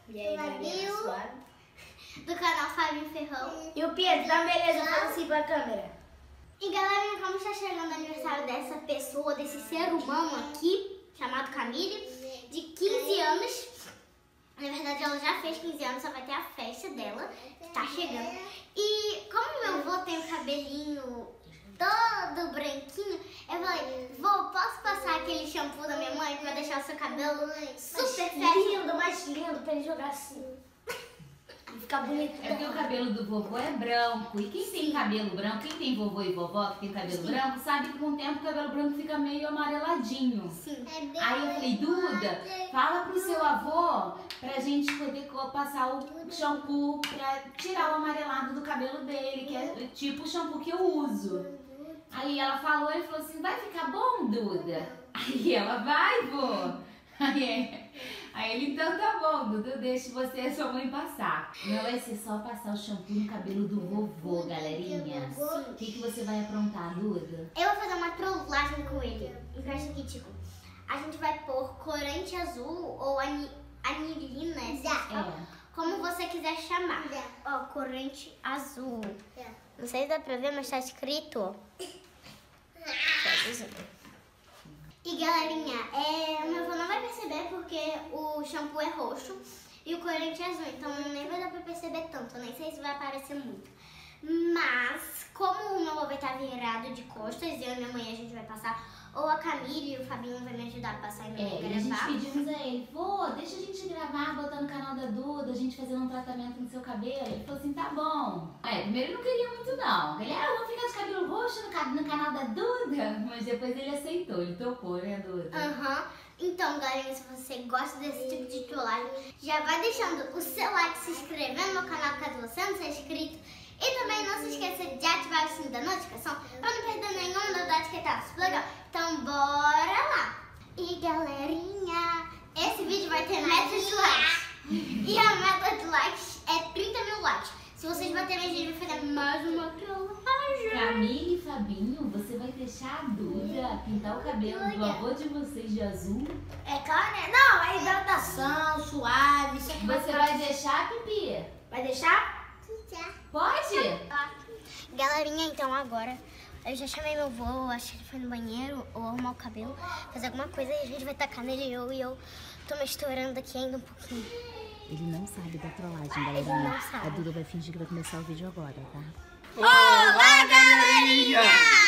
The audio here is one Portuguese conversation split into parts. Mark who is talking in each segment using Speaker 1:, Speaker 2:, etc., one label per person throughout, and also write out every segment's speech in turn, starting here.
Speaker 1: E aí, galerinha, suave?
Speaker 2: Do canal Fabinho Ferrão.
Speaker 1: E o Pedro, dá uma beleza, fala assim pra câmera.
Speaker 2: E galerinha, como está chegando o aniversário dessa pessoa, desse ser humano aqui, chamado Camille, de 15 anos. Na verdade, ela já fez 15 anos, só vai ter a festa dela, que tá chegando. E como meu avô tem o cabelinho todo branquinho, eu falei, vô, posso passar aquele shampoo da minha mãe pra deixar o seu cabelo super
Speaker 1: lindo, mais lindo, pra ele jogar assim. E ficar bonito.
Speaker 3: É porque o cabelo do vovô é branco. E quem tem cabelo branco, quem tem vovô e vovó que tem cabelo branco, sabe que com o tempo o cabelo branco fica meio amareladinho.
Speaker 2: Sim.
Speaker 3: Aí eu falei, Duda, fala pro seu avô pra gente poder passar o shampoo pra tirar o amarelado do cabelo dele, que é tipo o shampoo que eu uso. Aí ela falou e falou assim, vai ficar bom, Duda? Aí ela, vai, vô. Aí ele, então tá bom, Duda, eu deixo você e a sua mãe passar. Não vai ser só passar o shampoo no cabelo do vovô, galerinha. O que você vai aprontar, Duda?
Speaker 2: Eu vou fazer uma trollagem com ele. Encaixa aqui, tipo, a gente vai pôr corante azul ou anilina, como você quiser chamar. Ó, corante azul. Não sei se dá pra ver, mas tá escrito. E galerinha, o meu avô não vai perceber porque o shampoo é roxo e o corante é azul, então nem vai dar pra perceber tanto, nem sei se vai aparecer muito. Mas, como o meu avô vai estar virado de costas e eu e minha mãe a gente vai passar, ou a Camille e o Fabinho vai me ajudar a passar e me gravar.
Speaker 3: A gente pedimos a ele, vô, deixa a gente gravar, botar no canal da Duda, a gente fazendo um tratamento no seu cabelo. Ele falou assim, tá bom. Primeiro ele não queria muito não. Ele, eu vou ficar de cabelo roxo no canal da Duda. Mas depois ele aceitou, ele topou, né, Duda?
Speaker 2: Então, galerinha, se você gosta desse tipo de trollagem, já vai deixando o seu like, se inscrevendo no canal caso você não seja inscrito. E também não se esqueça de ativar o sininho da notificação para não perder nenhuma novidade que tá super legal. Então, bora lá! E galerinha, esse vídeo vai ter meta de likes. E a meta de likes é 30 mil likes. Se vocês baterem, a gente vai fazer mais uma trollagem.
Speaker 3: Camille e Fabinho, você vai deixar a Duda pintar o cabelo do avô de vocês de azul?
Speaker 1: É claro, né? Não, é hidratação, suave, isso aqui
Speaker 3: Você vai deixar, Pipi?
Speaker 1: Vai deixar?
Speaker 3: Pode?
Speaker 2: Galerinha, então agora eu já chamei meu avô, acho que ele foi no banheiro ou arrumar o cabelo, fazer alguma coisa e a gente vai tacar nele e eu tô misturando aqui ainda um pouquinho.
Speaker 4: Ele não sabe da trollagem, galerinha.
Speaker 2: Ele não sabe.
Speaker 4: A Duda vai fingir que vai começar o vídeo agora, tá?
Speaker 5: Olá, galerinha!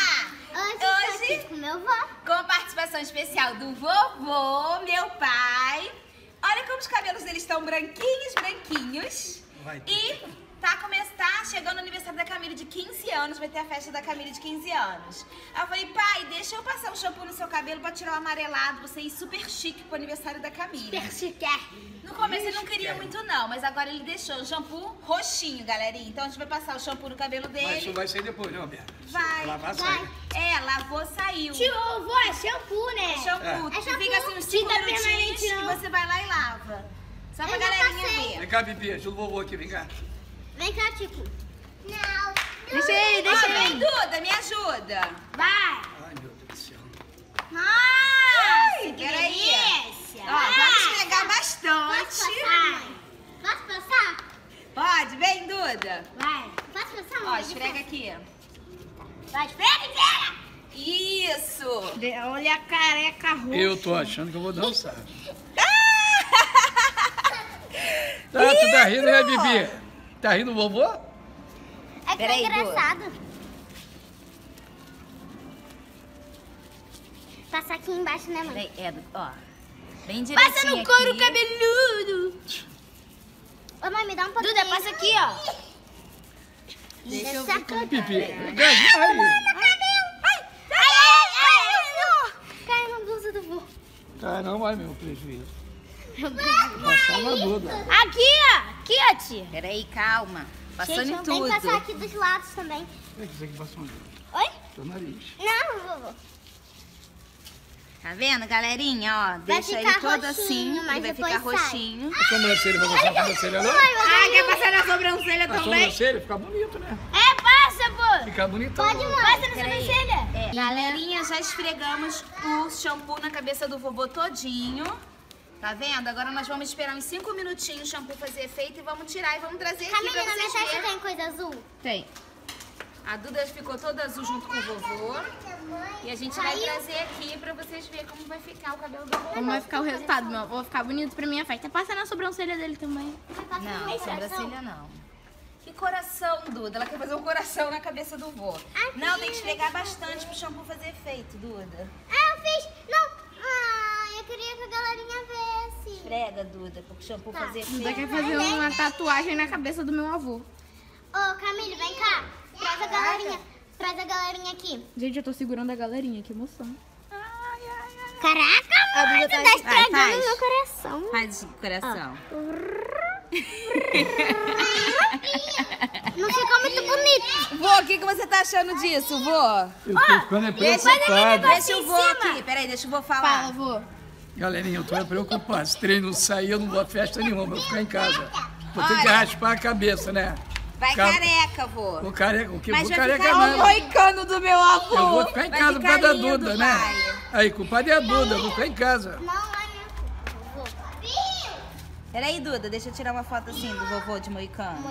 Speaker 2: Hoje estou aqui com meu avô.
Speaker 5: Com a participação especial do vovô, meu pai. Olha como os cabelos deles estão branquinhos, branquinhos. E tá chegando o aniversário da Camille de 15 anos, vai ter a festa da Camille de 15 anos. Aí eu falei, pai, deixa eu passar um shampoo no seu cabelo pra tirar o amarelado, você ir super chique pro aniversário da Camille.
Speaker 2: Super chique.
Speaker 5: No começo ele não queria muito não, mas agora ele deixou o shampoo roxinho, galerinha. Então a gente vai passar o shampoo no cabelo dele.
Speaker 6: Mas isso vai sair depois, né, Roberto?
Speaker 5: Vai.
Speaker 6: Lavar, sai.
Speaker 5: Lavou, saiu.
Speaker 2: Tio, avô, é shampoo, né?
Speaker 5: Shampoo.
Speaker 2: É shampoo.
Speaker 5: Fica assim uns 5
Speaker 2: Tinta
Speaker 5: minutinhos
Speaker 2: permanente,
Speaker 5: que
Speaker 2: não.
Speaker 5: você vai lá e lava. Só pra
Speaker 2: Eu já
Speaker 5: galerinha
Speaker 2: passei.
Speaker 5: ver.
Speaker 6: Vem cá, Bibi, ajuda o vovô aqui, vem cá.
Speaker 2: Vem cá, Tico. Não.
Speaker 5: Deixa ele. Vem, Duda, me ajuda.
Speaker 2: Vai.
Speaker 6: Ai, meu Deus do céu.
Speaker 2: Nossa, que
Speaker 5: peraí.
Speaker 2: delícia.
Speaker 5: Vamos esfregar
Speaker 2: Posso
Speaker 5: bastante.
Speaker 2: passar, mãe? Posso passar?
Speaker 5: Pode, vem, Duda.
Speaker 2: Vai. Posso passar,
Speaker 5: Ó,
Speaker 2: mãe?
Speaker 5: esfrega aqui.
Speaker 2: Vai, esfrega.
Speaker 5: Isso.
Speaker 2: Olha a careca roxa.
Speaker 6: Eu tô achando que eu vou dançar. Tá, tu tá rindo, né, Bibi? Tá rindo o vovô?
Speaker 2: É que
Speaker 5: Peraí,
Speaker 2: é engraçado. Passar aqui embaixo, né, mãe?
Speaker 5: Vem, bem direitinho.
Speaker 2: Passa no couro cabeludo. Ô, mãe, me dá um pouquinho. Duda, passa aqui, ó.
Speaker 5: Deixa eu ver como
Speaker 6: Bibi,
Speaker 5: tá.
Speaker 2: Cai na blusa do vô.
Speaker 6: Tá, não vai, meu prejuízo. Passar na Duda.
Speaker 2: Aqui, ó. Aqui, ó, tia.
Speaker 5: Peraí, calma. Passando em
Speaker 2: Tem
Speaker 5: tudo.
Speaker 2: que passar aqui dos lados também.
Speaker 6: Isso aqui passou onde?
Speaker 2: Oi?
Speaker 6: Teu nariz.
Speaker 2: Não, vovô.
Speaker 5: Tá vendo, galerinha? Ó, deixa ele
Speaker 2: ficar
Speaker 5: todo
Speaker 2: roxinho,
Speaker 5: assim.
Speaker 2: mas
Speaker 5: Ele vai
Speaker 2: depois
Speaker 5: ficar
Speaker 2: sai.
Speaker 5: roxinho.
Speaker 6: A sobrancelha, vai passar a sobrancelha não?
Speaker 5: Quer passar na sobrancelha
Speaker 6: A sobrancelha fica bonito, né?
Speaker 2: É, passa, vô.
Speaker 6: Fica bonitão.
Speaker 2: Pode, mãe. Passa na
Speaker 5: Peraí.
Speaker 2: sobrancelha.
Speaker 5: Galerinha, já esfregamos o shampoo na cabeça do vovô todinho. Tá vendo? Agora nós vamos esperar uns 5 minutinhos o shampoo fazer efeito e vamos tirar e vamos trazer aqui
Speaker 2: Camila,
Speaker 5: pra
Speaker 2: na minha
Speaker 5: vocês
Speaker 2: caixa
Speaker 5: verem.
Speaker 2: tem coisa azul?
Speaker 3: Tem.
Speaker 5: A Duda ficou toda azul junto com o vovô. E a gente vai trazer aqui pra vocês verem como vai ficar o cabelo do vovô.
Speaker 7: Como vai ficar o resultado, meu avô? Vai ficar bonito pra minha festa. Passa na sobrancelha dele também.
Speaker 5: Não, sobrancelha não. Que coração, Duda. Ela quer fazer um coração na cabeça do vô. Não, tem que esfregar bastante pro shampoo fazer efeito, Duda.
Speaker 2: Ah, eu fiz. Não. Ah, eu queria que a galerinha vesse.
Speaker 5: Esfrega, Duda, pro shampoo fazer efeito.
Speaker 7: Duda quer fazer uma tatuagem na cabeça do meu avô.
Speaker 2: Ô, Camille, vem cá. Traz a galerinha. Traz a galerinha aqui.
Speaker 7: Gente, eu tô segurando a galerinha, que emoção.
Speaker 2: Caraca,
Speaker 7: A Duda
Speaker 2: mãe, tu
Speaker 7: tá-
Speaker 2: tá estragando
Speaker 5: faz.
Speaker 2: meu coração.
Speaker 5: Faz o coração.
Speaker 2: Não ficou muito bonito.
Speaker 5: Vô, o que você tá achando disso, vô?
Speaker 6: Eu tô ficando preocupado.
Speaker 5: Deixa o vô aqui. Peraí, deixa o vô falar.
Speaker 7: Fala, avô.
Speaker 6: Galerinha, eu tô preocupado. Se treino não sair, eu não vou a festa nenhuma. Vou ficar em casa. Vou ter que raspar a cabeça, né?
Speaker 5: Vai careca, vô.
Speaker 6: Vou careca. O que
Speaker 5: Mas
Speaker 6: vou
Speaker 5: vai
Speaker 6: careca
Speaker 5: ficar
Speaker 6: nada.
Speaker 5: o moicano do meu avô.
Speaker 6: Eu vou ficar em
Speaker 5: Vai
Speaker 6: casa por
Speaker 5: ficar
Speaker 6: causa da
Speaker 5: lindo,
Speaker 6: Duda, né?
Speaker 5: pai.
Speaker 6: Aí, culpada é a Duda. Eu vou ficar em casa.
Speaker 2: Não, mãe.
Speaker 5: Peraí, Duda, deixa eu tirar uma foto assim do vovô de moicano.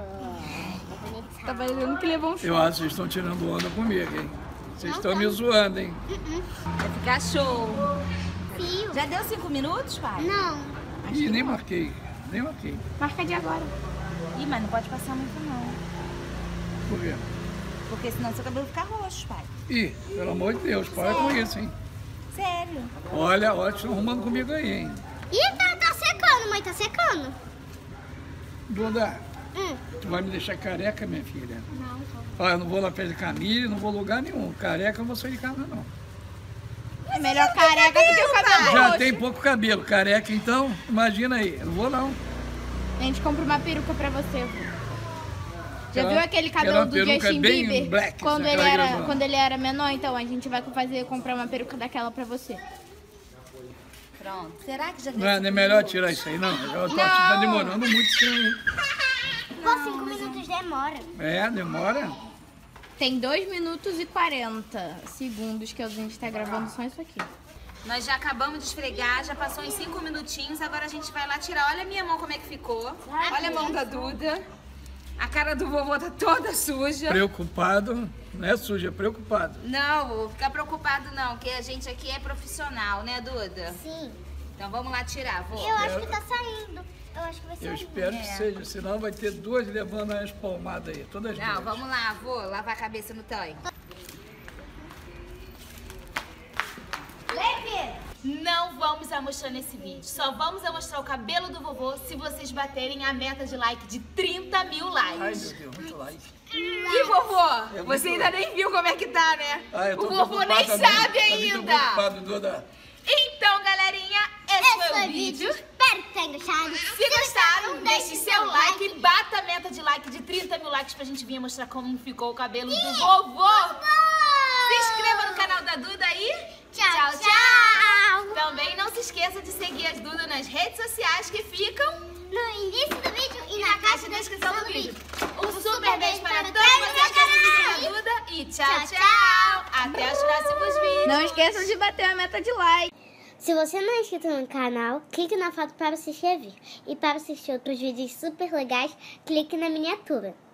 Speaker 7: Tá parecendo que levou um choque.
Speaker 6: Eu acho que vocês estão tirando onda comigo, hein? Vocês estão me zoando, hein?
Speaker 5: Vai ficar show.
Speaker 2: Fio.
Speaker 5: Já deu 5 minutos, pai?
Speaker 2: Não.
Speaker 6: Ih, nem marquei. Nem marquei.
Speaker 7: Marca de agora.
Speaker 5: Ih, mas não pode passar muito não.
Speaker 6: Por quê?
Speaker 5: Porque senão seu cabelo fica roxo, pai.
Speaker 6: Ih, pelo amor de Deus, para com isso, hein?
Speaker 5: Sério.
Speaker 6: Olha, vocês estão arrumando comigo aí, hein?
Speaker 2: Ih, tá secando, mãe, tá secando.
Speaker 6: Duda, tu vai me deixar careca, minha filha? Não. Olha, eu não vou na festa de Camille, não vou lugar nenhum. Careca eu não vou sair de casa, não.
Speaker 7: É melhor careca do que o cabelo
Speaker 6: Já
Speaker 7: roxo.
Speaker 6: tem pouco cabelo. Careca, então, imagina aí. Eu não vou, não.
Speaker 7: A gente compra uma peruca pra você, avô. Já
Speaker 6: Aquela-
Speaker 7: viu aquele
Speaker 6: aquela
Speaker 7: cabelo do
Speaker 6: peruca
Speaker 7: Justin
Speaker 6: bem
Speaker 7: Bieber?
Speaker 6: black,
Speaker 7: quando,
Speaker 6: assim,
Speaker 7: ele
Speaker 6: aquela
Speaker 7: era,
Speaker 6: grandona.
Speaker 7: quando ele era menor, então a gente vai comprar uma peruca daquela pra você.
Speaker 5: Pronto. Será que já deu
Speaker 6: Não é melhor tirar isso aí, não. Eu tô tá demorando muito estranho, hein?
Speaker 2: Pô, 5 minutos demora.
Speaker 6: É, demora.
Speaker 7: Tem 2 minutos e 40 segundos que a gente tá gravando só isso aqui.
Speaker 5: Nós já acabamos de esfregar, já passou uns 5 minutinhos, agora a gente vai lá tirar. Olha a minha mão como é que ficou. Olha a mão da Duda. A cara do vovô tá toda suja.
Speaker 6: Preocupado. Não é sujo, é preocupado.
Speaker 5: Não, vou ficar preocupado não, porque a gente aqui é profissional, né, Duda?
Speaker 2: Sim.
Speaker 5: Então vamos lá tirar, vô.
Speaker 2: Eu acho que tá saindo. Eu acho que vai
Speaker 6: Eu
Speaker 2: sair.
Speaker 6: espero que seja, senão vai ter duas levando as palmadas aí, todas
Speaker 5: Não,
Speaker 6: duas.
Speaker 5: vamos lá, vô, lavar a cabeça no tanque. Não vamos mostrar nesse vídeo, só vamos mostrar o cabelo do vovô se vocês baterem a meta de like de 30 mil
Speaker 6: Ai,
Speaker 5: likes.
Speaker 6: meu Deus, muito like.
Speaker 5: E vovô,
Speaker 6: É
Speaker 5: você
Speaker 6: muito
Speaker 5: ainda nem viu como é que tá, né?
Speaker 6: Ai, eu tô
Speaker 5: O vovô nem
Speaker 6: preocupado também.
Speaker 5: sabe
Speaker 6: Também tô
Speaker 5: ainda.
Speaker 6: preocupado, Duda.
Speaker 5: Então, galerinha, esse foi o vídeo.
Speaker 2: Espero que tenham gostado.
Speaker 5: Se gostaram, deixe seu like e bata a meta de like de 30 mil likes pra gente vir mostrar como ficou o cabelo do vovô. Se inscreva no canal da Duda aí.
Speaker 2: Tchau, tchau.
Speaker 5: Também não se esqueça de seguir as Duda nas redes sociais que ficam
Speaker 2: No início do vídeo e
Speaker 5: na caixa de descrição do vídeo. Um super beijo para todos vocês que assistem a Duda e tchau, tchau. Até os próximos vídeos.
Speaker 7: Não esqueçam de bater a meta de like.
Speaker 2: Se você não é inscrito no canal, clique na foto para se inscrever. E para assistir outros vídeos super legais, clique na miniatura.